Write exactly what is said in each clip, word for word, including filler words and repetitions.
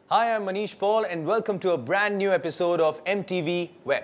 Hi, I'm Manish Paul and welcome to a brand new episode of M T V Web.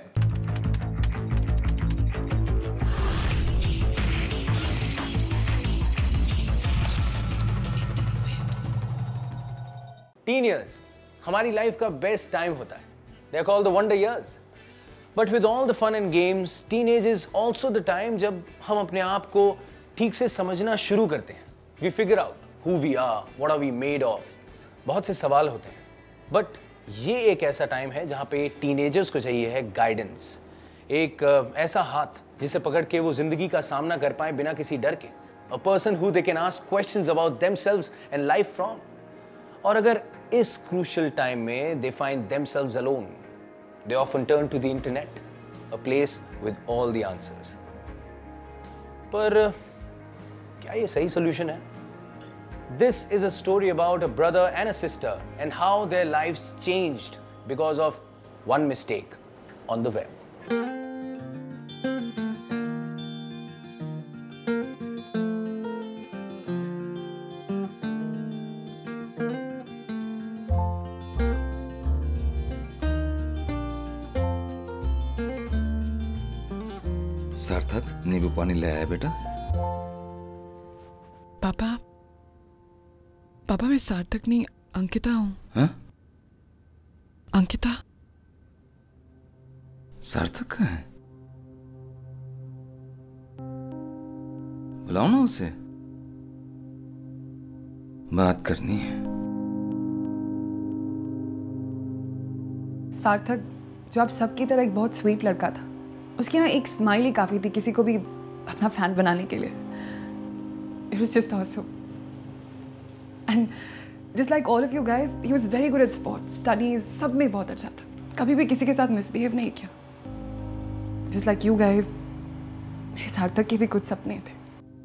Teen years, हमारी life का best time होता है. They are called the wonder years. But with all the fun and games, teenage is also the time जब हम अपने आप को ठीक से समझना शुरू करते हैं. We figure out who we are, what are we made of. बहुत से सवाल होते हैं. But ये एक ऐसा टाइम है जहाँ पे टीनेजर्स को चाहिए है गाइडेंस. एक ऐसा हाथ जिसे पकड़ के वो जिंदगी का सामना कर पाए बिना किसी डर के. A person who they can ask questions about themselves and life from. और अगर इस crucial time में they find themselves alone, they often turn to the internet, a place with all the answers. पर क्या ये सही solution है? This is a story about a brother and a sister and how their lives changed because of one mistake on the web. सार्थक, नींबू पानी ले आया बेटा? पापा, पापा मैं सार्थक नहीं अंकिता हूँ. हाँ? अंकिता? सार्थक कहाँ है? बुलाओ ना उसे. बात करनी है. सार्थक जो आप सबकी तरह एक बहुत स्वीट लड़का था. उसकी ना एक स्माइल ही काफी थी किसी को भी अपना फैन बनाने के लिए. It was just awesome. And just like all of you guys, he was very good at sports, studies, सब में बहुत अच्छा था. कभी भी किसी के साथ misbehave नहीं किया. Just like you guys, मेरे सार्थक के भी कुछ सपने थे.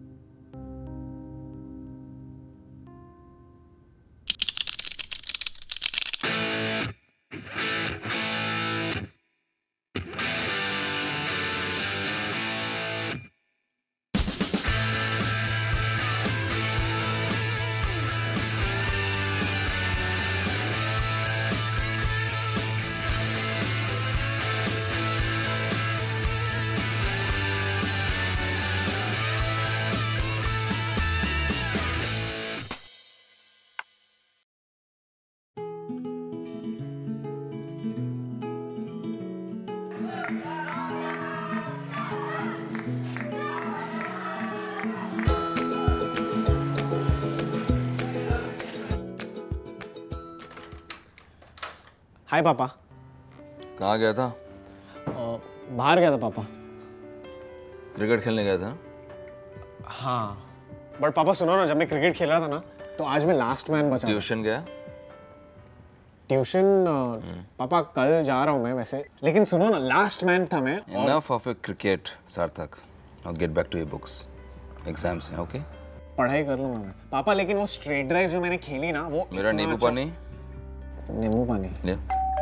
हाय पापा. कहाँ गया था? बाहर गया था पापा. क्रिकेट खेलने गया था? हाँ, बट पापा सुनो ना, जब मैं क्रिकेट खेल रहा था ना तो आज मैं लास्ट मैन बचा. ट्यूशन गया? ट्यूशन पापा कल जा रहा हूँ मैं वैसे, लेकिन सुनो ना, लास्ट मैन था मैं. Enough of your cricket, सार्थक. Now get back to your books. Exams हैं, okay? पढ़ाई कर लूँगा मैं पापा, लेकिन वो स्ट्रेट ड्राइव जो मैंने खेली ना वो. मेरा नींबू पानी. नींबू पानी ले.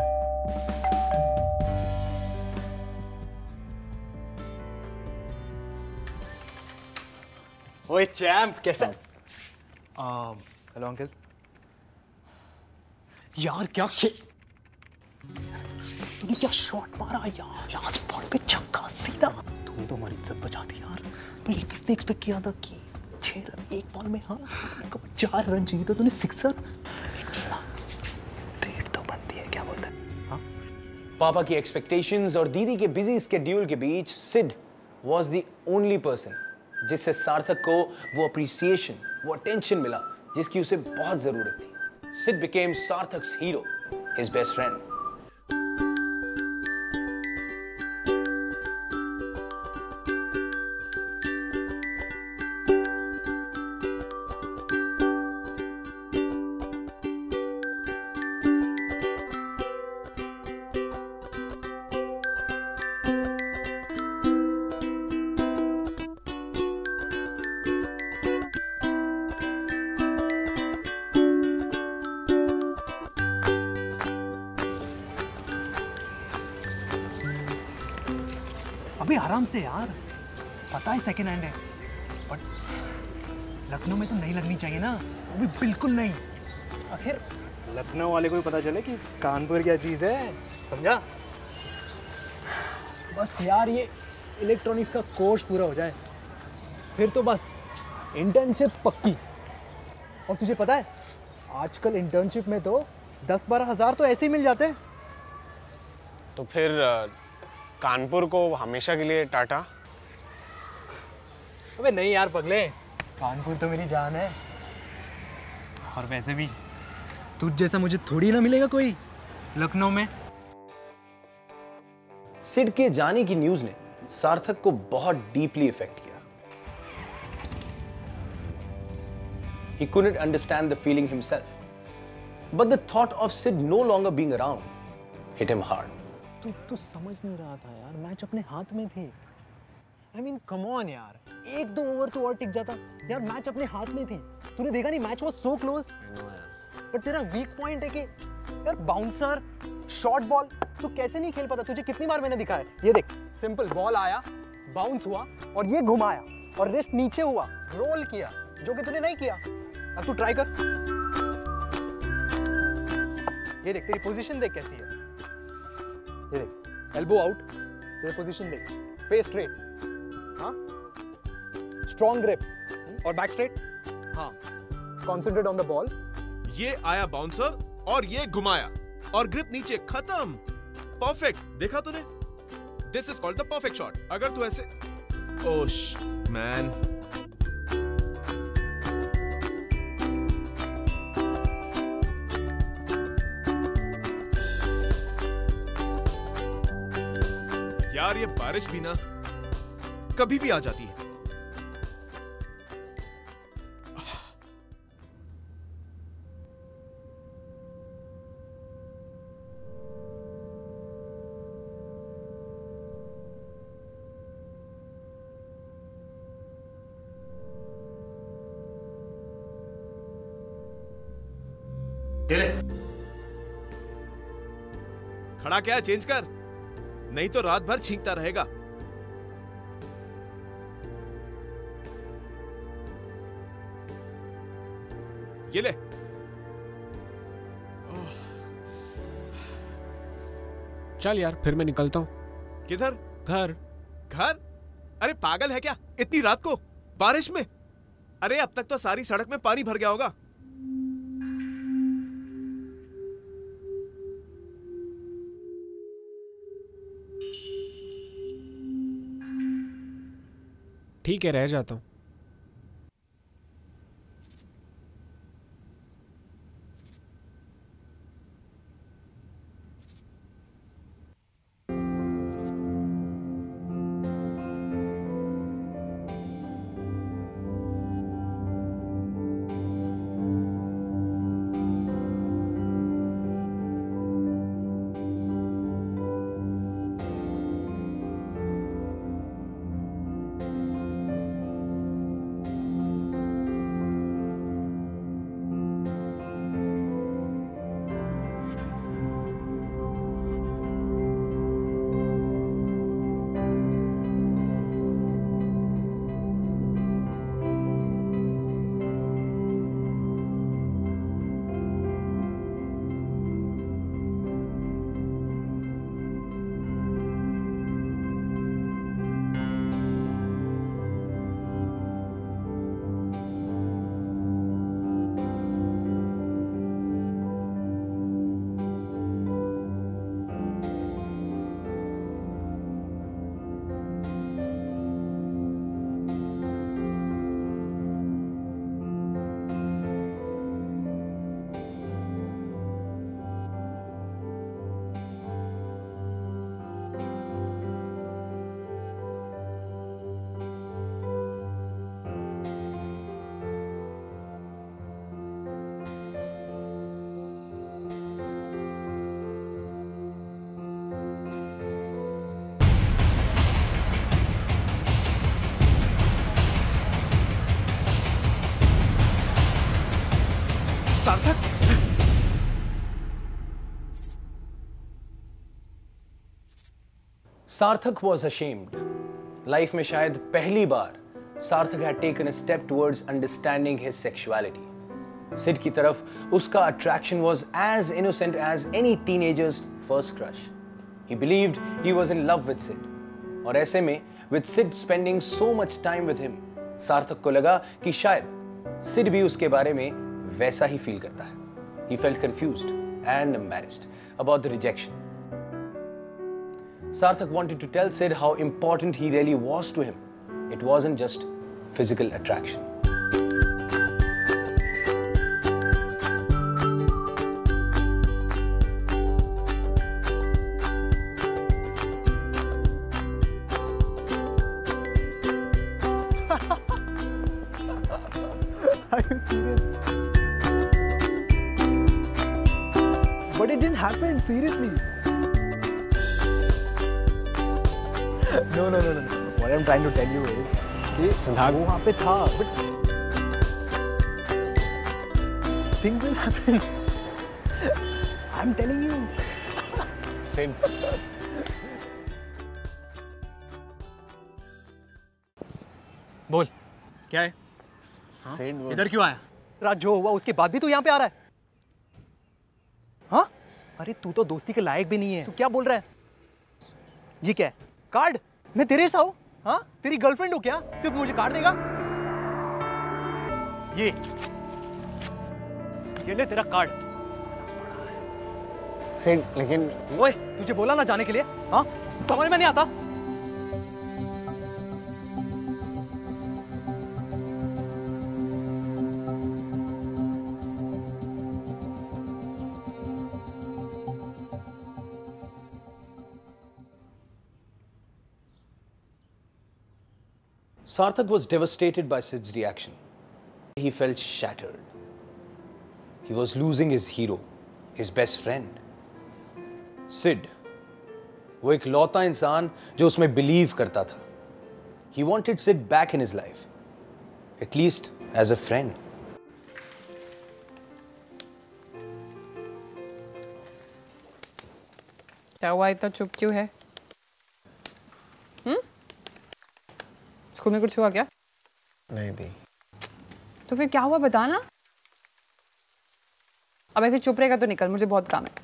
ओए चैम्प, कैसा? Hello uncle. यार क्या खे... तूने क्या शॉट मारा यार. यहाँ स्पॉट पे छक्का सीधा. तूने तो हमारी इज्जत बचाती यार. पहले किसने एक्सपेक्ट किया था कि छह रन एक बॉल में. हाँ, चार रन चाहिए तो तूने सिक्सर. सिक्सर रेट तो बनती है, क्या बोलता है? हाँ? पापा की एक्सपेक्टेशंस और दीदी के बिजी स्केड्यूल के बीच Sid was the only person जिससे सार्थक को वो अप्रिसिएशन, वो अटेंशन मिला जिसकी उसे बहुत जरूरत थी. Sid became Sarthak's hero, his best friend. अभी आराम से यार, पता है सेकेंड हैंड है, बट लखनऊ में तो नहीं लगनी चाहिए ना, वो भी बिल्कुल नहीं. आखिर लखनऊ वाले को भी पता चले कि कानपुर क्या चीज़ है, समझा? बस यार ये इलेक्ट्रॉनिक्स का कोर्स पूरा हो जाए, फिर तो बस इंटर्नशिप पक्की। और तुझे पता है आजकल इंटर्नशिप में तो दस बारह हज़ार तो ऐसे ही मिल जाते हैं। तो फिर अ, कानपुर को हमेशा के लिए टाटा? अबे नहीं यार पगले, कानपुर तो मेरी जान है। और वैसे भी तुझ जैसा मुझे थोड़ी ना मिलेगा कोई लखनऊ में। सिड के जाने की न्यूज ने सार्थक को बहुत डीपली इफेक्ट किया। He couldn't understand the feeling himself, but the thought of Sid no longer being around hit him hard. तू तू समझ नहीं रहा था यार, मैच अपने हाथ में थी। आई मीन कम ऑन यार, एक दो ओवर तो और टिक जाता यार, मैच अपने हाथ में थी। तूने देखा नहीं, मैच वाज सो क्लोज। पर तेरा वीक पॉइंट है कि यार बाउंसर, शॉर्ट बॉल, तू कैसे नहीं खेल पाता? तुझे कितनी बार मैंने दिखाया, ये देख, सिंपल बॉल आया, बाउंस हुआ और ये घुमाया और रिस्ट नीचे हुआ, रोल किया, जो कि तूने नहीं किया। अब तू ट्राई कर, ये देख तेरी पोजीशन देख कैसी है, ये देख एल्बो आउट, तेरी पोजीशन देख, फेस स्ट्रेट, हाँ, स्ट्रॉन्ग ग्रिप और बैक स्ट्रेट, हाँ, कॉन्सेंट्रेट ऑन द बॉल। ये आया बाउंसर और ये घुमाया और ग्रिप नीचे, खत्म, परफेक्ट। देखा तूने? This is called the perfect shot. अगर तू ऐसे, ओह मैन, यार ये बारिश भी ना कभी भी आ जाती है। खड़ा क्या है, चेंज कर, नहीं तो रात भर छींकता रहेगा। ये ले। चल यार फिर मैं निकलता हूँ। किधर? घर। घर? अरे पागल है क्या, इतनी रात को बारिश में? अरे अब तक तो सारी सड़क में पानी भर गया होगा। ठीक है, रह जाता हूँ। सार्थक, सार्थक was ashamed. लाइफ में शायद पहली बार सार्थक had taken a step towards understanding his sexuality. Sid की तरफ उसका attraction was as innocent as any teenager's first crush. He believed he was in love with Sid. और ऐसे में with Sid spending so much time with him, सार्थक को लगा कि शायद सिड भी उसके बारे में वैसा ही फील करता है. He felt confused and embarrassed about the rejection. Sarthak wanted to tell Sid how important he really was to him. It wasn't just physical attraction. Are you serious? But it didn't happen, seriously. No, no, no, no. What I'm trying to tell you is, ये सिद्धार्थ वो वहाँ पे था, but things didn't happen. I'm telling you. Sid बोल, क्या है? सिड वो इधर क्यों आया? रात जो हुआ उसके बाद भी तू यहाँ पे आ रहा है? हाँ? अरे तू तो दोस्ती के लायक भी नहीं है. तू क्या बोल रहा है? ये क्या है? कार्ड? मैं तेरे सा हूँ? हाँ? तेरी गर्लफ्रेंड हो क्या? तू मुझे कार्ड देगा? ये ये ले तेरा कार्ड. सिड लेकिन ओए, तुझे बोला ना जाने के लिए? हाँ? समझ में नहीं आता? Sarthak was devastated by Sid's reaction. He felt shattered. He was losing his hero, his best friend. Sid, वो एक लौता इंसान जो उसमें बिलीव करता था. He wanted Sid back in his life, at least as a friend. क्या हुआ, इतना चुप क्यों है? हम्म? स्कूल में कुछ हुआ क्या? नहीं दी. तो फिर क्या हुआ बता ना. अब ऐसे चुप रहेगा तो निकल, मुझे बहुत काम है.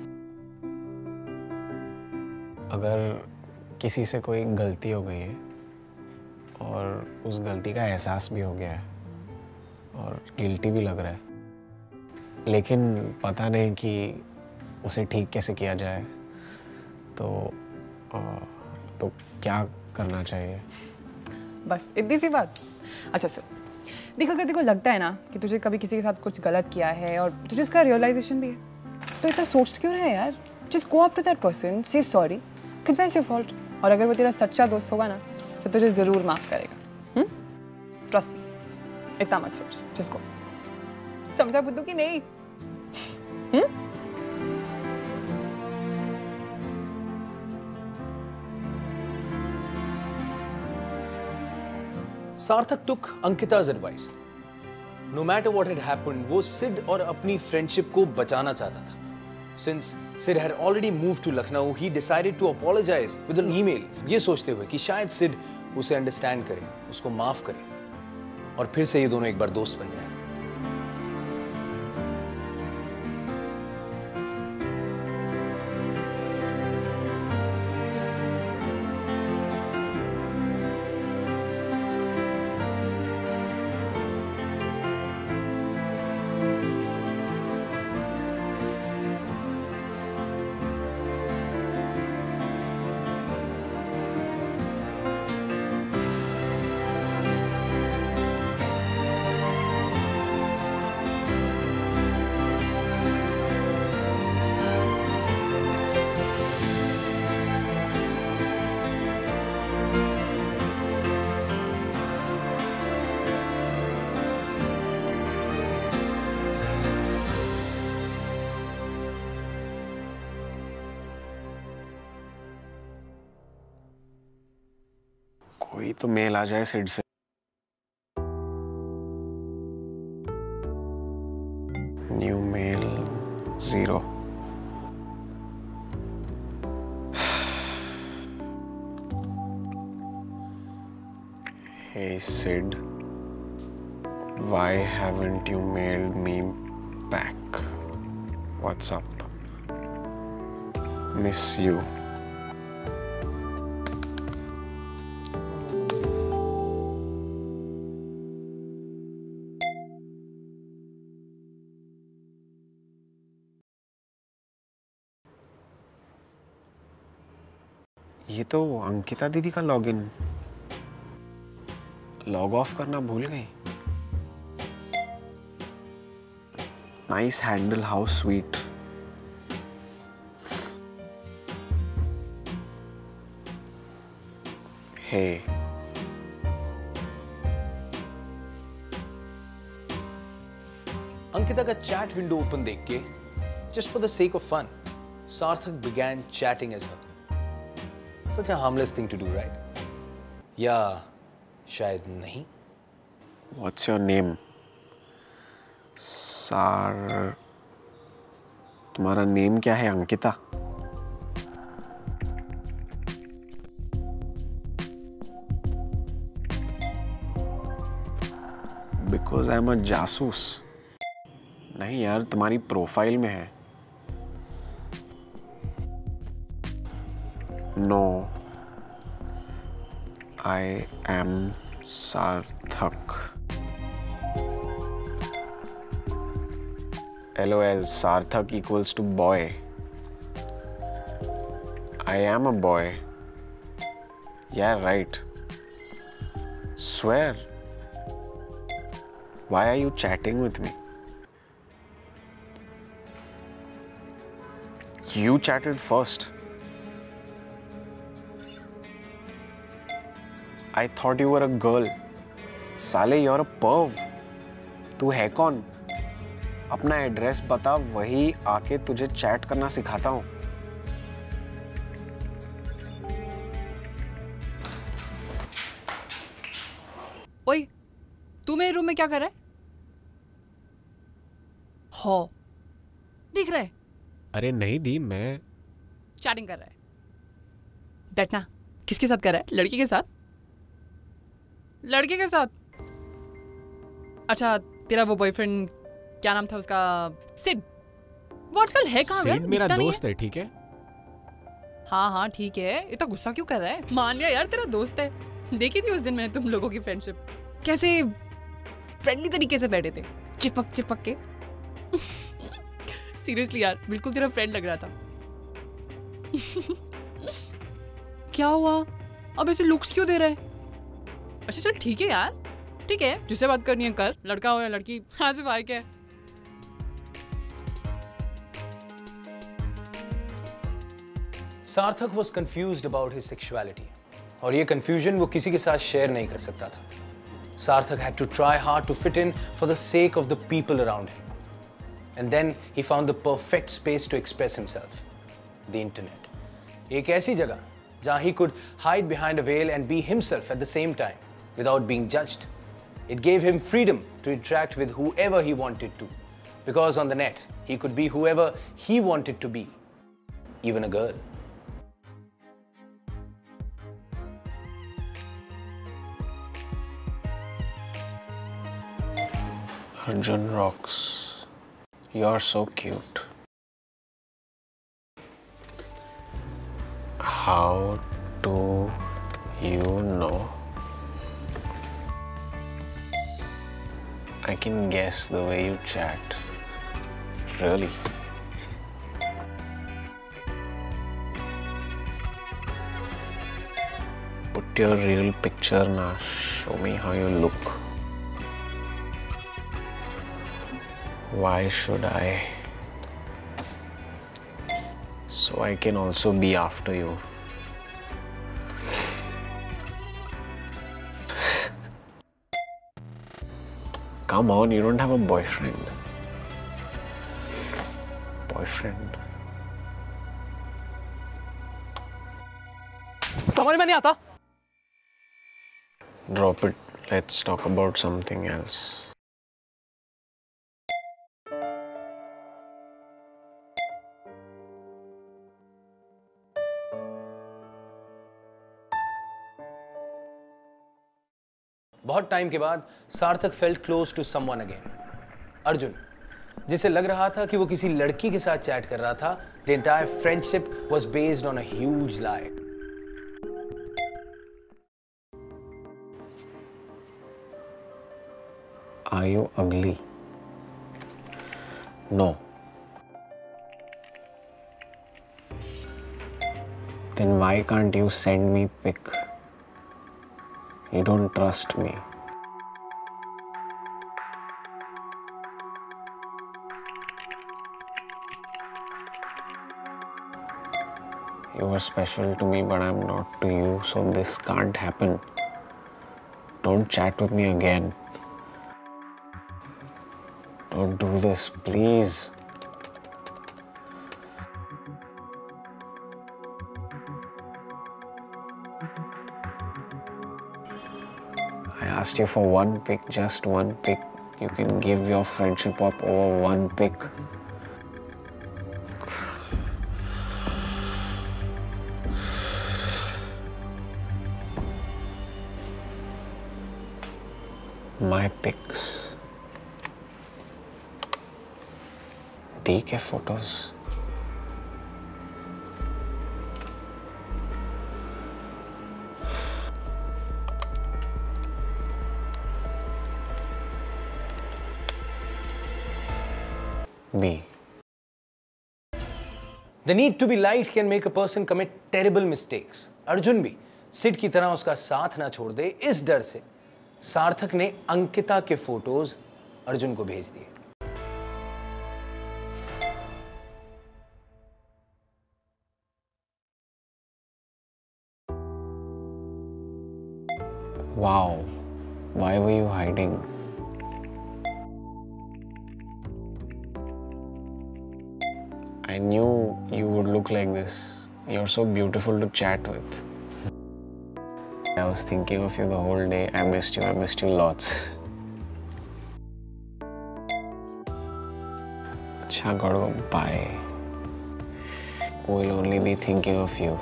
अगर किसी से कोई गलती हो गई है और उस गलती का एहसास भी हो गया है और गिल्टी भी लग रहा है, लेकिन पता नहीं कि उसे ठीक कैसे किया जाए, तो आ, तो क्या करना चाहिए? बस इतनी सी बात. अच्छा सुन, देख अगर तेरे को लगता है ना कि तुझे कभी किसी के साथ कुछ गलत किया है और तुझे इसका रियलाइजेशन भी है, तो इतना सोच क्यों रहा है यार? Just go up to that person, say sorry, confess your fault. और अगर वो तेरा सच्चा दोस्त होगा ना तो तुझे जरूर माफ करेगा. हम्म? ट्रस्ट मी, इतना मत सोच. Just go. समझा बुद्धू कि नहीं? हम्म? Sarthak took Ankita's advice. No matter what had happened, वो सिड और अपनी फ्रेंडशिप को बचाना चाहता था. Since Sid had already moved to Lucknow, he decided to apologize with an email. ये सोचते हुए कि शायद सिड उसे अंडरस्टैंड करे, उसको माफ करे और फिर से ये दोनों एक बार दोस्त बन जाए. कोई तो मेल आ जाए सिड से. New mail zero. Hey Sid, Why haven't you mailed me back? What's up? Miss you. ये तो अंकिता दीदी का लॉगिन। लॉग ऑफ करना भूल गई। Nice handle, how sweet. Hey Ankita का चैट विंडो ओपन देख के, just for the sake of fun, सार्थक began chatting as her. Such a harmless thing to do, right? या शायद नहीं। What's your name? सार तुम्हारा नेम क्या है अंकिता? Because I'm a जासूस। नहीं यार, तुम्हारी प्रोफाइल में है। No, I am Sarthak. LOL, Sarthak equals to boy. I am a boy. Yeah, right. Swear. Why are you chatting with me? You chatted first. I thought you were a girl. साले, you're a perv. तू है कौन? अपना address बता, वही आके तुझे chat करना सिखाता हूँ। ओए, तू मेरे रूम में क्या कर रहा है? हो, दिख रहा है? अरे नहीं दी, मैं चैटिंग कर रहा है। बैठना। किसके साथ कर रहा है? लड़की के साथ? लड़के के साथ? अच्छा, तेरा वो बॉयफ्रेंड क्या नाम था उसका? सिड। वो आजकल है कहाँ? सिड मेरा दोस्त है, ठीक है? हाँ हाँ ठीक है। इतना गुस्सा क्यों कर रहा है? मान लिया यार, तेरा दोस्त है। देखी थी उस दिन मैंने तुम लोगों की फ्रेंडशिप, कैसे फ्रेंडली तरीके से बैठे थे, चिपक चिपक के। सीरियसली यार, बिल्कुल तेरा फ्रेंड लग रहा था। क्या हुआ? अब ऐसे लुक्स क्यों दे रहा है? अच्छा चल ठीक है यार, ठीक है, जिससे बात करनी है कर, लड़का हो या लड़की, हाँ सिर्फ आए क्या। सार्थक was confused about his sexuality, और ये confusion वो किसी के साथ share नहीं कर सकता था। Sarthak had to try hard to fit in for the sake of the people around him. And then he found the perfect space to express himself, the internet. एक ऐसी जगह जहाँ he could hide behind a veil and be himself at the same time without being judged. It gave him freedom to interact with whoever he wanted to, because on the net he could be whoever he wanted to be, even a girl. Arjun rocks. You're so cute. How do you know? I can guess the way you chat. Really? Put your real picture now. Show me how you look. Why should I? So I can also be after you. Come on, you don't have a boyfriend. Boyfriend. समझ में नहीं आता। Drop it. Let's talk about something else. बहुत time के बाद Sarthak felt close to someone again. Arjun, जिसे लग रहा था कि वो किसी लड़की के साथ चैट कर रहा था, the entire friendship was based on a huge lie. Are you ugly? No. Then why can't you send me pic? You don't trust me. You are special to me, but I'm not to you, so this can't happen. Don't chat with me again. Don't do this, please. I asked you for one pic, just one pic. You can give your friendship up over one pic. My pics. दी के photos. B. The need to be liked can make a person commit terrible mistakes. Arjun भी सिड की तरह उसका साथ ना छोड़ दे, इस डर से सार्थक ने अंकिता के फोटोज अर्जुन को भेज दिए। Wow, why were you hiding? I knew you would look like this. You're so beautiful to chat with. I was thinking of you the whole day. I missed you. I missed you lots. Acha, gotta go. Bye. We'll only be thinking of you.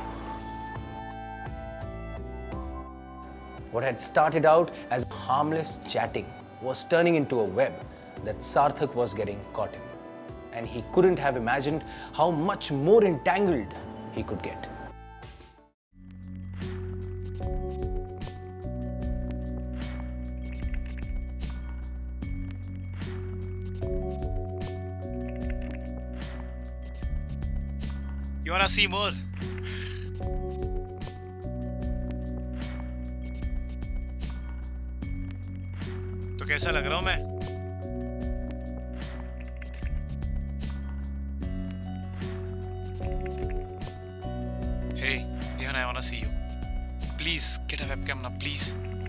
What had started out as harmless chatting was turning into a web that Sarthak was getting caught in. And he couldn't have imagined how much more entangled he could get. You wanna see more? तो कैसा लग रहा हूं मैं? Hey, Ihan, I wanna see you. Please get a webcam now, please.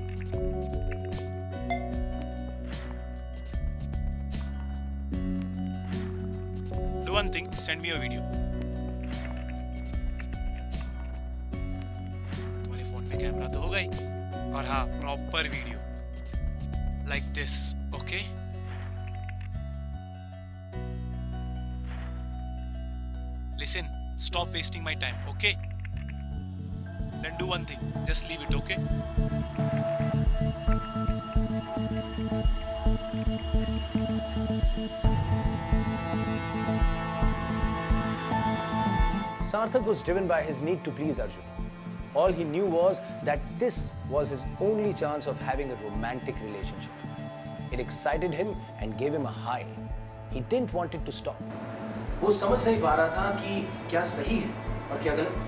Do one thing, send me a video. तुम्हारे phone में camera तो होगा ही, और हाँ, proper video, like this, okay? Listen, stop wasting my time, okay? Then do one thing, just leave it, okay? Sarthak was driven by his need to please Arjun. All he knew was that this was his only chance of having a romantic relationship. It excited him and gave him a high. He didn't want it to stop. वो समझ नहीं पा रहा था कि क्या सही है और क्या गलत।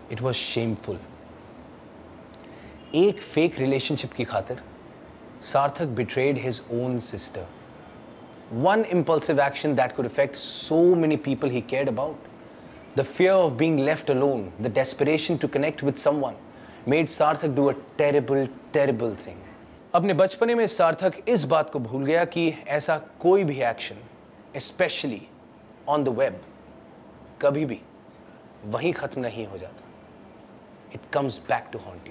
It was shameful. एक फेक रिलेशनशिप की खातिर सार्थक betrayed his own sister. One impulsive action that could affect so many people he cared about. The fear of being left alone, the desperation to connect with someone, made Sarthak do a terrible, terrible thing. अपने बचपने में सार्थक इस बात को भूल गया कि ऐसा कोई भी action, especially on the web, कभी भी वहीं खत्म नहीं हो जाता. It comes back to haunt you.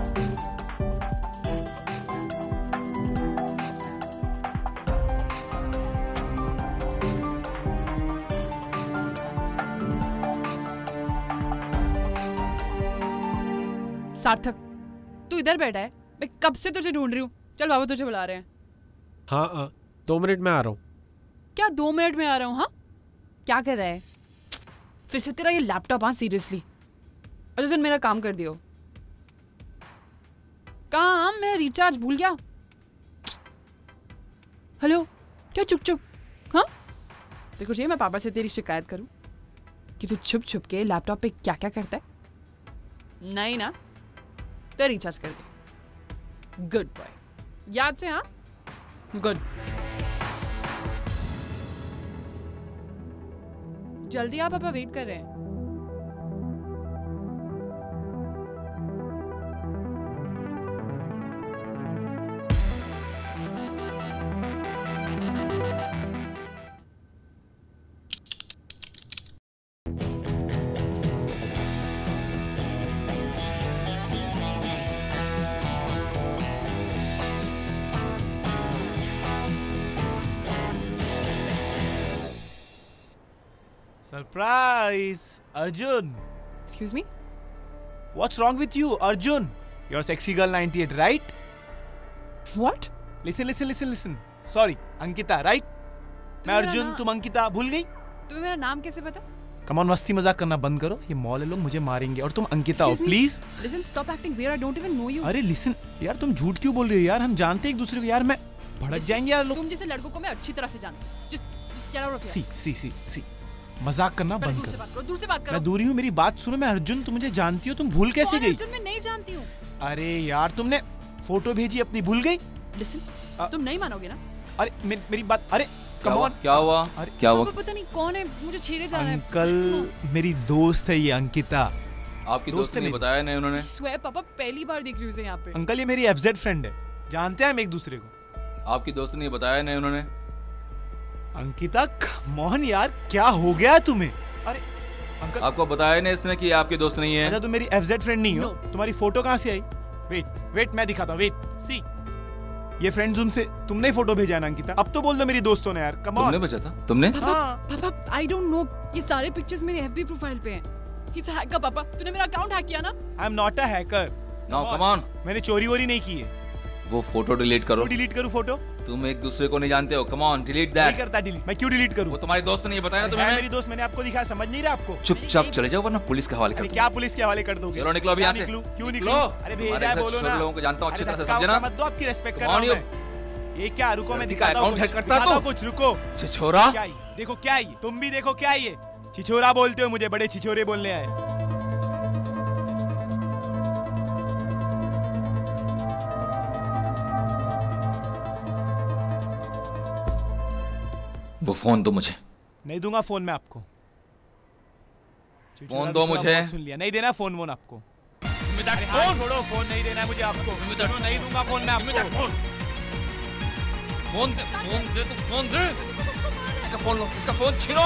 सार्थक, तू इधर बैठा है? मैं कब से तुझे ढूंढ रही हूँ. चल बाबा तुझे बुला रहे हैं. हाँ हाँ दो मिनट में आ रहा हूँ. क्या दो मिनट में आ रहा हूँ? हाँ क्या कर रहा है? फिर से तेरा ये लैपटॉप? हाँ सीरियसली. अच्छा सुन, मेरा काम कर दियो. काम? मैं रिचार्ज भूल गया. हेलो, क्या चुप चुप? हाँ देखो जी, मैं पापा से तेरी शिकायत करूँ कि तू छुप छुप के लैपटॉप पे क्या क्या करता है? नहीं ना, तो रिचार्ज कर दे. Good boy. याद से? हाँ गुड. जल्दी आ, पापा वेट कर रहे हैं. Surprise! Arjun! Excuse me? What's wrong with you, Arjun? You're sexy girl ninety-eight, right? What? Listen, listen, listen, listen. Sorry, Ankita, right? मैं अर्जुन, तुम अंकिता. भूल गई? तुम्हें मेरा नाम कैसे पता? Come on, मस्ती मजाक करना बंद करो. ये मॉल लोग मुझे मारेंगे और तुम अंकिता हो, please. Listen, stop acting weird. I don't even know you. अरे listen, यार तुम झूठ क्यों बोल रही हो यार? हम जानते हैं एक दूसरे को यार. मैं भड़क जाएंगे यार लोग. तुम जैसे लड़कों को मैं अच्छी तरह से जानती हूँ. Just, just get out of here. सी सी सी सी मजाक करना बंद करो. करो. दूर से बात करो. मैं दूरी हूँ, मेरी बात सुनो. मैं अर्जुन, तुम मुझे जानती हो, तुम भूल कैसे गई? अर्जुन मैं नहीं जानती हूँ. अरे यार तुमने फोटो भेजी अपनी, भूल गई? Listen, तुम नहीं मानोगे ना? अरे मे, मेरी बात. अरे कम ऑन. क्या हुआ? अरे क्या हुआ? पता नहीं कौन है, मुझे छेड़े जा रहा है. अंकल मेरी दोस्त है ये अंकिता. आपकी दोस्त ने बताया नहीं उन्होंने? स्वेर पापा पहली बार देख रही हूँ यहाँ पे. अंकल ये मेरी एफजेड फ्रेंड है, जानते हैं हम एक दूसरे को. आपकी दोस्त ने बताया नहीं उन्होंने? अंकिता मोहन यार क्या हो गया तुम्हें? अरे अंकल आपको बताया नहीं इसने कि आपकी दोस्त नहीं है? अच्छा तुम मेरी एफजेड फ्रेंड नहीं हो? no. तुम्हारी फोटो कहाँ से आई? वेट वेट मैं दिखाता हूँ. वेट सी, ये फ्रेंड ज़ूम से तुमने फोटो भेजा है ना अंकिता? अब तो बोल दो मेरी दोस्तों ने यार. Come on. तुमने भेजा था? तुमने? पापा पापा आई डोंट नो, ये सारे पिक्चर्स मेरे एफबी प्रोफाइल पे हैं. He is a hacker. पापा तूने मेरा अकाउंट हैक किया ना? I am not a hacker. Now come on. मैंने चोरी वोरी नहीं की है. वो फोटो डिलीट करो. क्यों डिलीट करूं फोटो? तुम एक दूसरे को नहीं जानते हो. Come on delete that. नहीं करता डिलीट. मैं क्यों डिलीट करूं? वो तुम्हारी दोस्त ने बताया तुम्हें? मेरी दोस्त, मैंने आपको दिखाया, समझ नहीं रहा आपको? चुपचाप चले जाओ वरना पुलिस के हवाले कर दूंगा. क्या पुलिस के हवाले कर दोगे? चलो निकलो अभी यहाँ से. क्यों निकलो? अरे भेजा है बोलो ना. लोगों को जानता हूँ अच्छी तरह से, समझे ना? मत दो, आपकी रिस्पेक्ट कर रहा हूं मैं. ये क्या? रुको मैं दिखाता हूँ कुछ. रुको. छिछोरा देखो क्या है? तुम भी देखो क्या है ये? छिछोरा बोलते हो मुझे? बड़े छिछोरे बोलने आए. वो फोन दो मुझे. नहीं दूंगा फोन मैं आपको. फोन दो मुझे. सुन लिया, नहीं देना फोन वोन आपको. फोन छोड़ो, फोन नहीं देना है मुझे आपको. सुनो, नहीं दूंगा फोन मैं आपको. फोन फोन दे, फोन दे, तो फोन दे. इसका फोन लो, इसका फोन छीनो.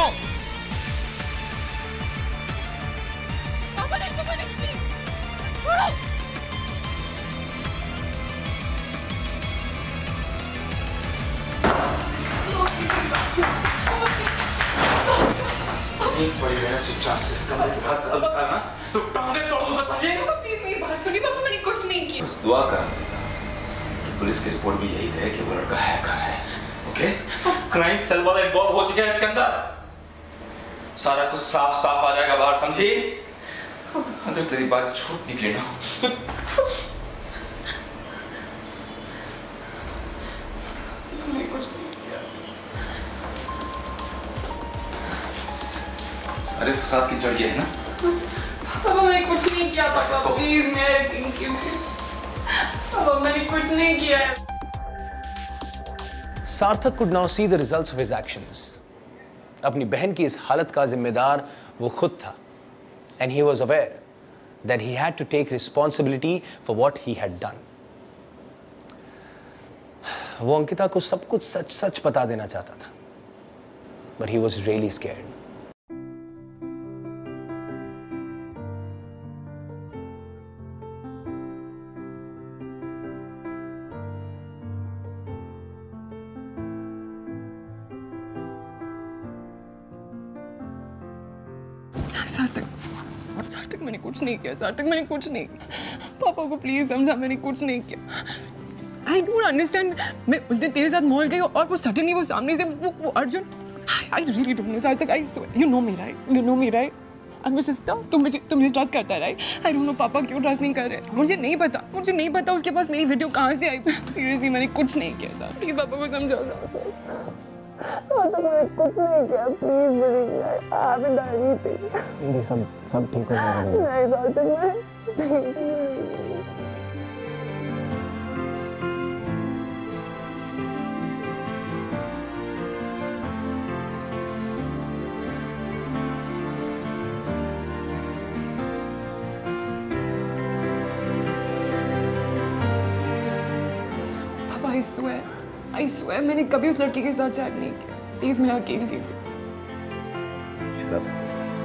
एक बड़ी रहना चुपचाप से. कमरे के बाहर कदम उठाना तो टांगे तोड़ूंगा, समझे? प्लीज मेरी बात सुनिए. पापा मैंने कुछ नहीं किया. बस दुआ कर कि पुलिस की रिपोर्ट भी यही कहे कि वो लड़का हैकर है. ओके? क्राइम सेल वाला इन्वॉल्व हो चुका है इसके अंदर. सारा कुछ साफ साफ आ जाएगा बाहर, समझी? अगर तेरी बात झूठ निकले ना तो सारे फसाद की जड़ ये है ना. पापा मैंने कुछ नहीं किया पापा प्लीज मेरा यकीन कीजिए पापा मैंने कुछ नहीं किया है। सार्थक could now see the results of his actions. अपनी बहन की इस हालत का जिम्मेदार वो खुद था and he was aware that he had to take responsibility for what he had done. वो अंकिता को सब कुछ सच सच बता देना चाहता था but he was really scared. सार्थक सार्थक मैंने कुछ नहीं किया सार्थक मैंने कुछ नहीं पापा को प्लीज समझा मैंने कुछ नहीं किया। I don't understand. मैं उस दिन तेरे साथ मॉल गई और वो सडनली वो सामने से वो, वो Arjun I really don't know Sarthak I you know me right you know me right I am your sister. तुम मुझे तुम मुझे ट्रस्ट करता है राइट। आई डोंट नो पापा क्यों ट्रस्ट नहीं कर रहे मुझे नहीं पता मुझे नहीं पता उसके पास मेरी वीडियो कहाँ से आई। सीरियसली मैंने कुछ नहीं किया सर प्लीज पापा को समझाओ। कुछ नहीं किया प्लीज दीदी सब सब ठीक हो जाएगा। पापा आई स्वेयर आई स्वेयर मैंने कभी उस लड़के के साथ चैट नहीं किया प्लीज मैं यकीन कीजिए। Shut up.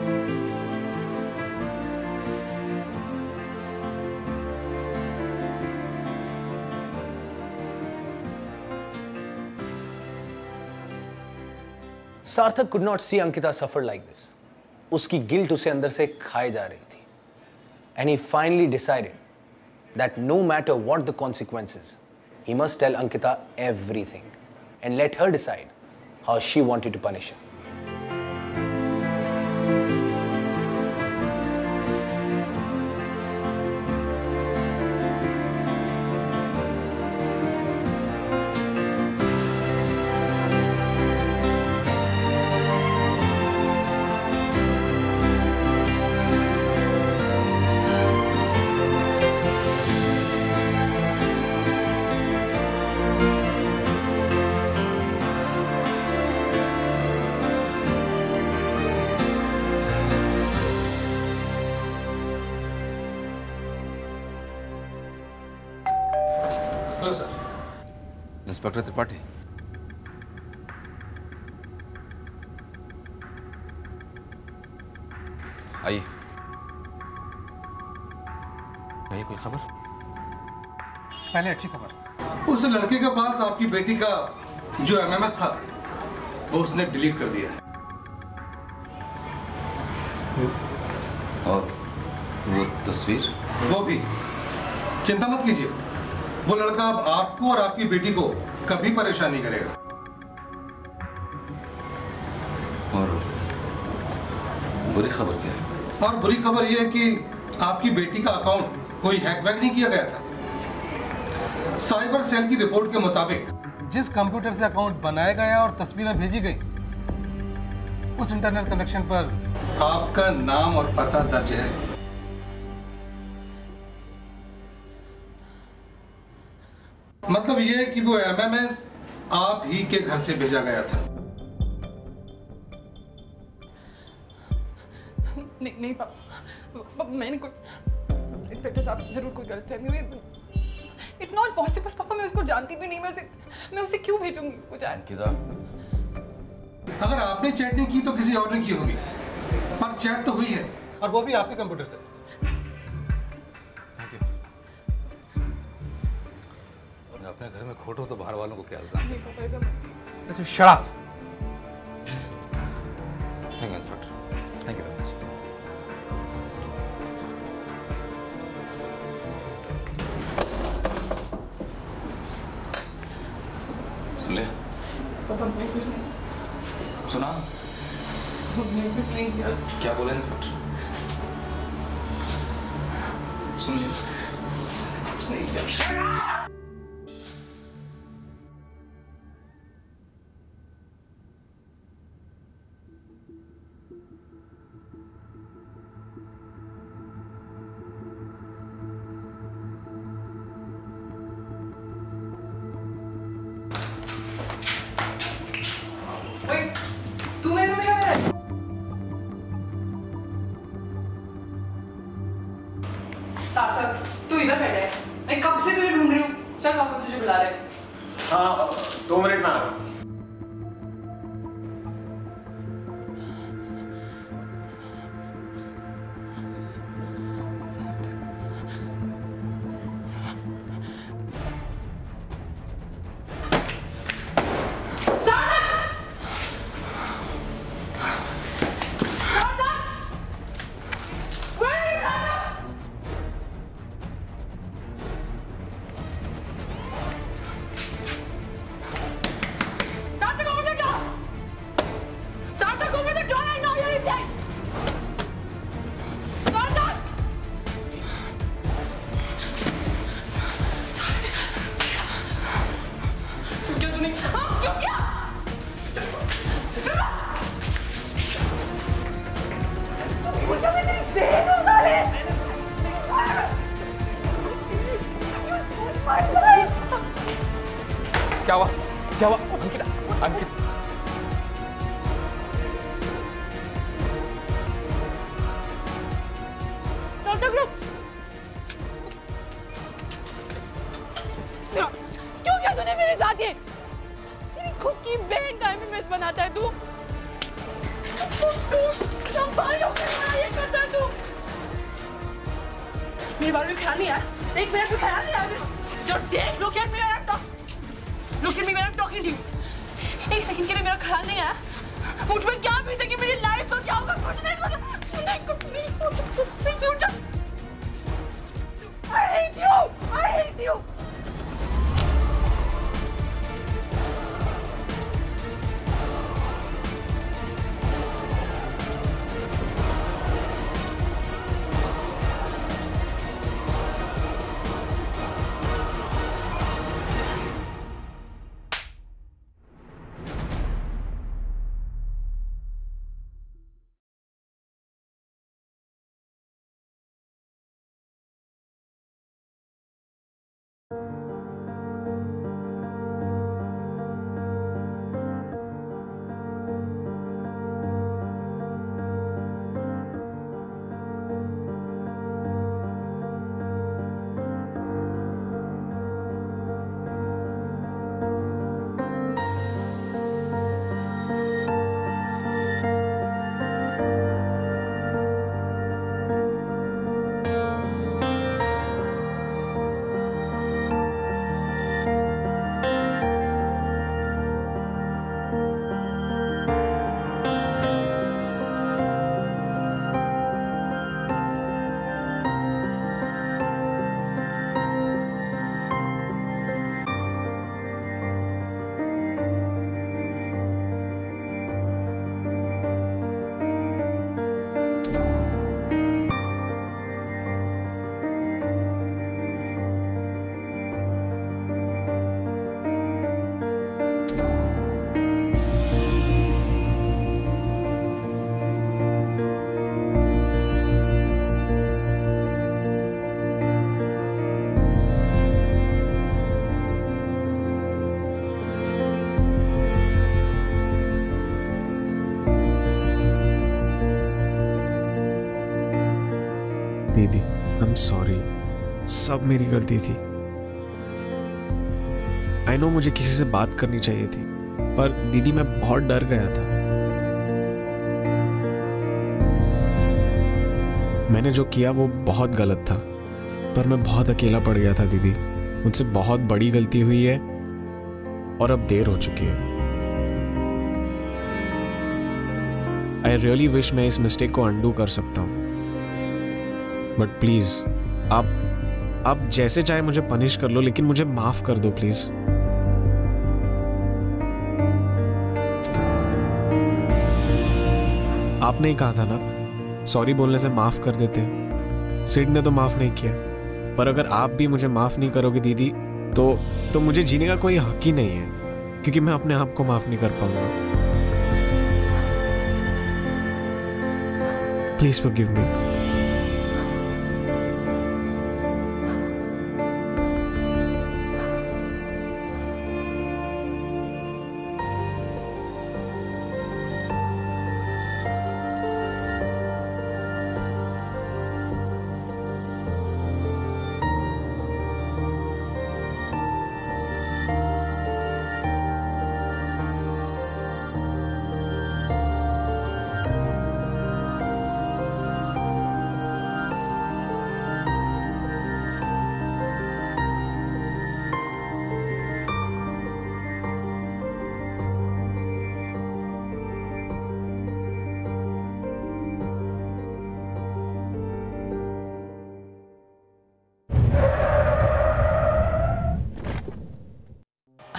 सार्थक could not see Ankita suffer like this. उसकी गिल्ट उसे अंदर से खाए जा रही थी. And he finally decided that no matter what the consequences, he must tell Ankita everything and let her decide how she wanted to punish him. Inspector Tripathi, आइए आइए। कोई खबर? पहले अच्छी खबर, उस लड़के के पास आपकी बेटी का जो एमएमएस था वो उसने डिलीट कर दिया है। और वो तस्वीर? वो भी। चिंता मत कीजिए, वो लड़का अब आपको और आपकी बेटी को कभी परेशान नहीं करेगा। और बुरी खबर क्या है? और बुरी खबर यह है कि आपकी बेटी का अकाउंट कोई हैक वैक नहीं किया गया था। साइबर सेल की रिपोर्ट के मुताबिक जिस कंप्यूटर से अकाउंट बनाया गया और तस्वीरें भेजी गई, उस इंटरनेट कनेक्शन पर आपका नाम और पता दर्ज है। मतलब यह है कि वो एमएमएस आप ही के घर से भेजा गया था। नहीं नहीं पापा, मैंने कुछ इंस्पेक्टर साहब जरूर कोई गलतफहमी हुई। इट्स नॉट पॉसिबल पापा, मैं उसको जानती भी नहीं। मैं उसे मैं उसे क्यों भेजूंगी वो जान। अगर आपने चैट नहीं की तो किसी और ने की होगी, पर चैट तो हुई है, और वो भी आपके कंप्यूटर से। अपने घर में खोटो तो बाहर वालों को क्या इल्जाम? नहीं पापा ऐसा मत कीजिए। Shut up. Thank you inspector, thank you very much. सुन लिया? पापा मैं कुछ नहीं सुना? मैं कुछ नहीं किया। क्या बोले इंस्पेक्टर? सुन लिया? कुछ नहीं किया। इधर बैठा है, मैं कब से तुझे ढूंढ रही हूँ। चल पापा तुझे बुला रहे हैं। हाँ दो मिनट में आ रहा हूँ। क्या हुआ क्या हुआ अंकिता अंकिता क्यों किया तूने मेरे साथ ये? तेरी खुद की बहन का एमएमएस बनाता है तू। ये करता है तू। मेरे बारे में ख्याल नहीं आया, एक मिनट में ख्याल नहीं आया। जो देख look at me when I'm talking, look at me when I'm talking to you. एक सेकंड के लिए मेरा ख्याल नहीं आया मुझ में क्या बीतेगी, मेरी लाइफ का क्या होगा, कुछ नहीं पता। नहीं कुछ नहीं पता। I hate you, I hate you. दीदी आई एम सॉरी, सब मेरी गलती थी। आई नो मुझे किसी से बात करनी चाहिए थी, पर दीदी मैं बहुत डर गया था। मैंने जो किया वो बहुत गलत था, पर मैं बहुत अकेला पड़ गया था दीदी। मुझसे बहुत बड़ी गलती हुई है और अब देर हो चुकी है। आई रियली विश मैं इस मिस्टेक को अंडू कर सकता हूँ, बट प्लीज आप आप जैसे चाहे मुझे पनिश कर लो, लेकिन मुझे माफ कर दो प्लीज। आपने ही कहा था ना सॉरी बोलने से माफ कर देते हैं। सिड ने तो माफ नहीं किया, पर अगर आप भी मुझे माफ नहीं करोगे दीदी तो तो मुझे जीने का कोई हक ही नहीं है, क्योंकि मैं अपने आप को माफ नहीं कर पाऊंगा। Please forgive me.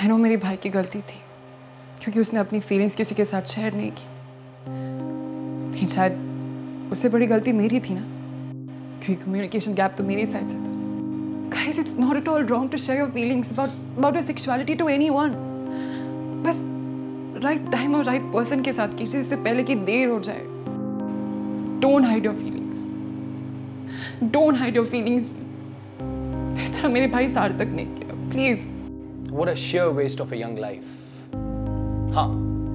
I know मेरे भाई की गलती थी क्योंकि उसने अपनी फीलिंग्स किसी के साथ शेयर नहीं की, लेकिन शायद उससे बड़ी गलती मेरी थी ना, क्योंकि कम्युनिकेशन गैप तो मेरी साइड से था। Guys, it's not at all wrong to share your feelings about about your sexuality to anyone. बस right time और right person के साथ कीजिए, इससे पहले कि देर हो जाए। Don't hide your feelings. Don't hide your feelings. इस तरह मेरे भाई सार्थक ने किया, please. What a sheer waste of a young life. हाँ,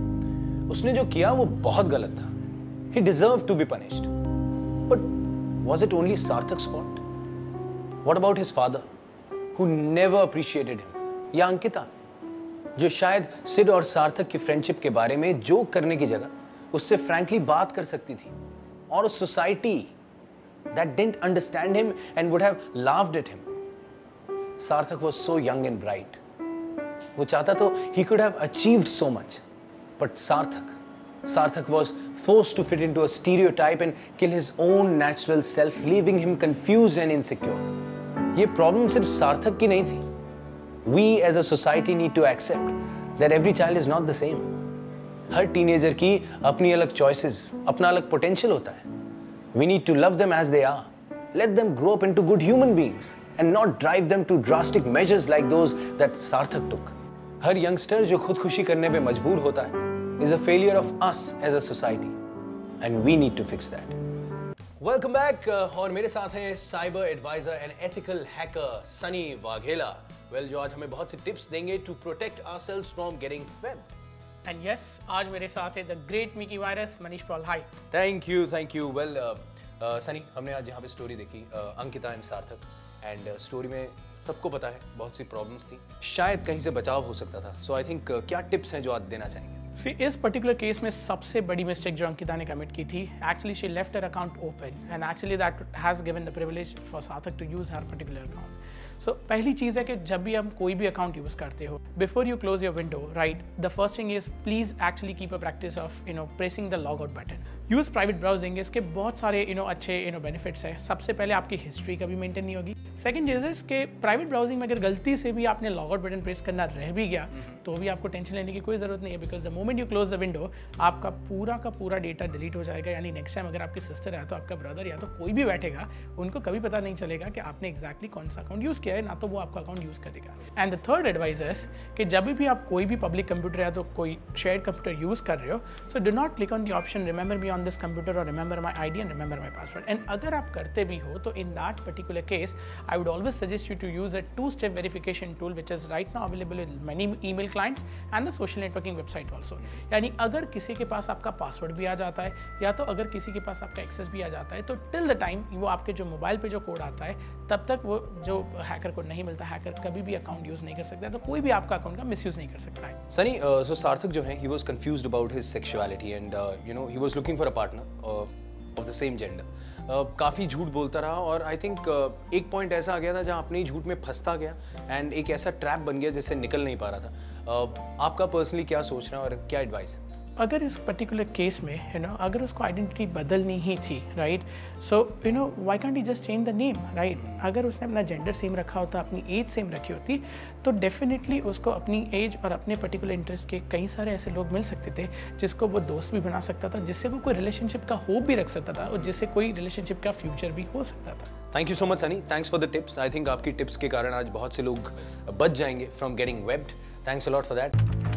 उसने जो किया वो बहुत गलत था. He deserved to be punished. But was it only Sarthak's fault? What about his father, who never appreciated him? या अंकिता, जो शायद सिड और सार्थक की फ्रेंडशिप के बारे में जोक करने की जगह उससे फ्रैंकली बात कर सकती थी, और उस society that didn't understand him and would have laughed at him. सार्थक was so young and bright. वो चाहता तो he could have achieved so much, but सार्थक Sarthak was forced to fit into a stereotype and kill his own natural self, leaving him confused and insecure. ये problem सिर्फ सार्थक की नहीं थी. We as a society need to accept that every child is not the same. Her teenager की अपनी अलग choices, अपना अलग potential होता है. We need to love them as they are. Let them grow up into good human beings and not drive them to drastic measures like those that Sarthak took. Her youngster जो खुदकुशी करने पे मजबूर होता है is a failure of us as a society, and we need to fix that. Welcome back, uh, और मेरे साथ हैं cyber adviser and ethical hacker Sunny Vaghela. Well, जो आज हमें बहुत से टिप्स देंगे to protect ourselves from getting webbed. And yes, आज मेरे साथ है the great Mickey Virus Manish Paul. Hi. Thank you thank you. Well Sunny, हमने आज यहाँ पे स्टोरी देखी Ankita and Sarthak, and story में सबको पता है बहुत सी प्रॉब्लम्स थी, शायद कहीं से बचाव हो सकता था. सो आई थिंक क्या टिप्स हैं जो आज देना चाहेंगे? सी इस पर्टिकुलर केस में सबसे बड़ी मिस्टेक जो अंकिता ने कमिट की थी, actually she left her account open and actually that has given the privilege for Sarthak to use her particular account. So पहली चीज़ है कि जब भी हम कोई भी अकाउंट यूज़ करते हो, before you close your window, right, the first thing is please actually keep a practice of you know pressing the log out button. Use private browsing, इसके बहुत सारे यू नो अच्छे यू नो बेनिफिट्स हैं. सबसे पहले आपकी history कभी maintain नहीं होगी. सेकंड चीज़ इज कि प्राइवेट ब्राउजिंग में अगर गलती से भी आपने लॉग आउट बटन प्रेस करना रह भी गया तो भी आपको टेंशन लेने की कोई ज़रूरत नहीं है, because the moment you close the window आपका पूरा का पूरा डेटा डिलीट हो जाएगा. यानी नेक्स्ट टाइम अगर आपकी सिस्टर है तो आपका ब्रदर या तो कोई भी बैठेगा, उनको कभी पता नहीं चलेगा कि आपने एक्जैक्टली कौन सा अकाउंट यूज़ किया है, ना तो वो आपका अकाउंट यूज़ करेगा. एंड द थर्ड एडवाइस है कि जब भी आप कोई भी पब्लिक कंप्यूटर या तो कोई शेयर्ड कंप्यूटर यूज़ कर रहे हो, so do not click on the option remember me on this computer और remember my I D and remember my password. And अगर आप करते भी हो तो in that particular case I would always suggest you to use a two step verification tool which is right now available in many email clients and the social networking website also. यानी अगर किसी के पास आपका password भी आ जाता है या तो अगर किसी के पास आपका एक्सेस भी आ जाता है, तो टिल द टाइम वो आपके जो मोबाइल पे जो कोड आता है तब तक वो जो हैकर को नहीं मिलता, हैकर कभी भी अकाउंट यूज़ नहीं कर सकता है, तो कोई भी आपका अकाउंट का मिसयूज़ नहीं कर सकता है. सनी, सो सार्थक जो है, he was confused about his sexuality and you know he was looking for a partner of the same gender. काफ़ी झूठ बोलता रहा और आई थिंक uh, एक पॉइंट ऐसा आ गया था जहाँ अपने ही झूठ में फंसता गया एंड एक ऐसा ट्रैप बन गया जिससे निकल नहीं पा रहा था. uh, आपका पर्सनली क्या सोच रहे हैं और क्या एडवाइस? अगर इस पर्टिकुलर केस में यू नो अगर उसको आइडेंटिटी बदलनी ही थी, right, so you know why can't he just change the name, right. अगर उसने अपना जेंडर सेम रखा होता, अपनी एज सेम रखी होती, तो डेफिनेटली उसको अपनी एज और अपने पर्टिकुलर इंटरेस्ट के कई सारे ऐसे लोग मिल सकते थे जिसको वो दोस्त भी बना सकता था, जिससे वो कोई रिलेशनशिप का होप भी रख सकता था और जिससे कोई रिलेशनशिप का फ्यूचर भी हो सकता था. Thank you so much Sunny, thanks for the tips. I think आपकी टिप्स के कारण आज बहुत से लोग बच जाएंगे from getting webbed. Thanks a lot for that.